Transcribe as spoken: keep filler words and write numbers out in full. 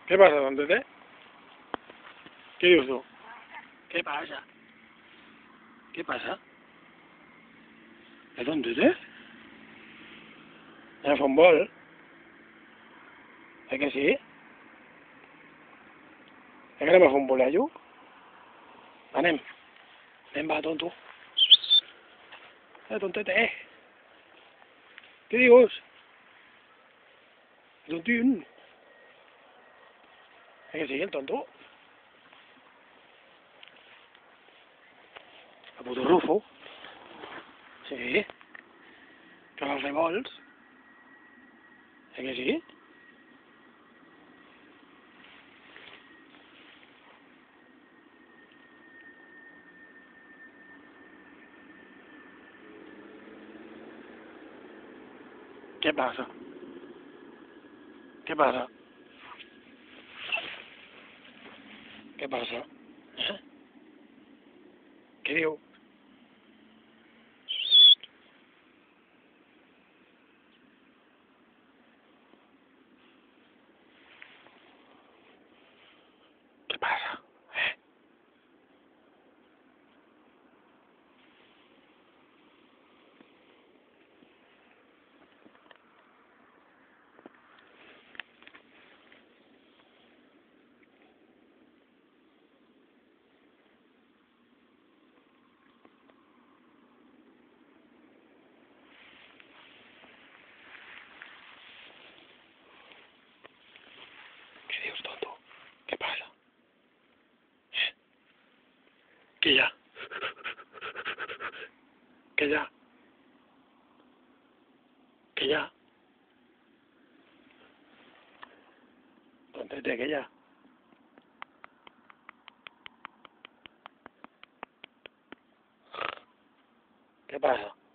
¿Qué pasa, don Tete? ¿Qué dius tú? ¿Qué pasa? ¿Qué pasa? ¿Es don Tete? Anem a fer un vol? Eh que sí? Eh que anem a fer un volallo? Anem. Anem, va, tonto. Eh, tontete, eh. Què dius? Tontín. Eh que sí, el tonto? El puto Rufo. Sí. Que va fer vols. Eh que sí? Què passa? Què passa? Què passa? Eh? Què diu? Què passa? Eh? Què dius, tonto? Què passa? Eh? Què hi ha? Què hi ha? Què hi ha? Tontete, què hi ha? Què passa?